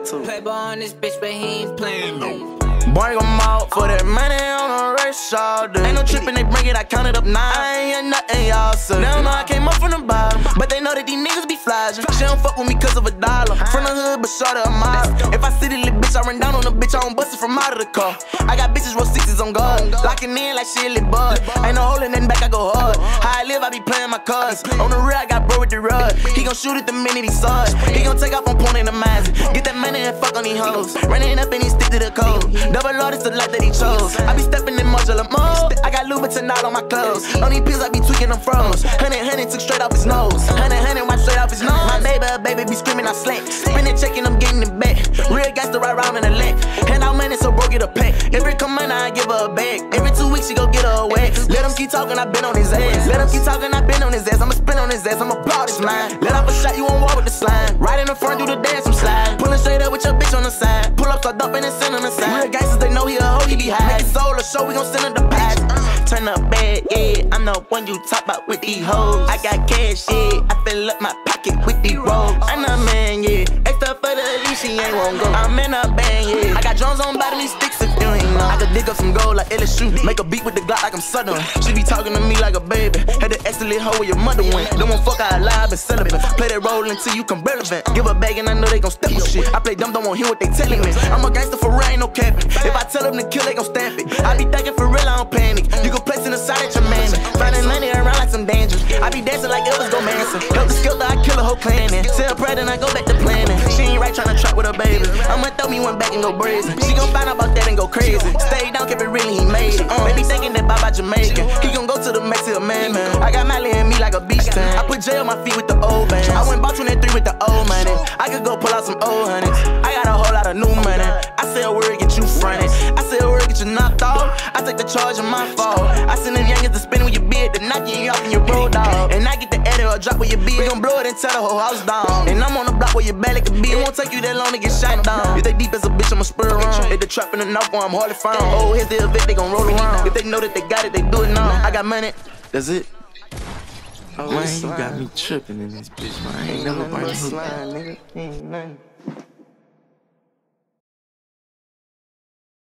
too. Playboy on this bitch, but he ain't playing no. Bring 'em out for that money on the race all day. Ain't no trippin', they bring it, I counted up 9. I ain't hear nothing, y'all say. They don't know I came up from the bottom, but they know that these niggas be flashing. She don't fuck with me cause of $1. From the hood, but short of a mile. If I see the little bitch, I run down on the bitch, I don't bust it from out of the car. I got bitches roll 6s on guard, locking in like shit lit bud. Ain't no holding nothing back, I go hard. How I live, I be playing my cards. On the rear, I got bro with the rod. He gon' shoot it the minute he saw it. He gon' take off on point in the minds. Get that money and fuck on these hoes. Running up and he stick to the code. Double R, it's the life that he chose. I be stepping in modular mode. I got Louboutin out on my clothes. On these pills, I be tweaking them froze. 100 took straight off his nose. 100 wiped straight off his nose. My baby be screaming, I slant. Spinning, checking, I'm getting it back. Real gangster right round in the leg. Hand out money, so bro get a pack. Every come in, I give her a bag. Every 2 weeks, she go get her a whack. Let him keep talking, I been on his ass. Let him keep talking, I been on his ass. I'ma spin on his ass, I'ma blow this line. Let off a shot, you won't walk with the slime. Right in the front, do the dance, I'm slide. Pulling straight up with your bitch on the side. Pull up, start dumping and send on the side. Real gangsters, they know he a hoe, he be high. Make it solo show, we gon' send him the pack. Turn up bad, yeah. I'm the one you talk about with these hoes. I got cash, yeah. I fill up my pocket with these rolls. I'm the man, yeah. Extra for the leash, she ain't won't go. I'm in a band, yeah. I got drones on bottom these sticks if you ain't know. I could dig up some gold like LSU. Make a beat with the Glock like I'm Southern. She be talking to me like a baby. Had the excellent hoe where your mother went. Don't want fuck out alive and celibate. Play that role until you come relevant. Give a bag and I know they gon' step with shit. I play dumb, don't want hear what they telling me. I'm a gangster for real, ain't no capping. If I tell them to kill, they gon' stamp it. I be thinking for real, I don't panic. You can place in the side at your man. Finding money around like some danger. I be dancing like Elvis go Manson. Help the skill that I kill a whole clan in. Tell Brad and I go back to planning. She ain't right tryna trap with her baby. I'ma throw me one back and go brazen. She gon' find out about that and go crazy. Stay down, keep it real, he made it. Baby thinking that Baba Jamaican. He gon' go to the Mexican man. I got Miley in me like a beach tan. I put J on my feet with the old band. I went bought 23 with the old money. I could go pull out some old honeys. I got a whole lot of new money. I say a word, get you fronted. I say a word, get you knocked off. I take the charge of my fault. I send them youngins to spin with your beard, to knock you off in your road dog. And I get the edit or drop with your beard. We gon' blow it and tear the whole house down. And I'm on the block where your belly could be. It won't take you that long to get shot down. If they deep as a bitch, I'ma spur around. If they trapping enough for I'm hardly found. Oh, here's the event, they gon' roll around. If they know that they got it, they do it now. I got money, that's it. Oh, man, you got me tripping in this bitch, man. I ain't never burned a hook.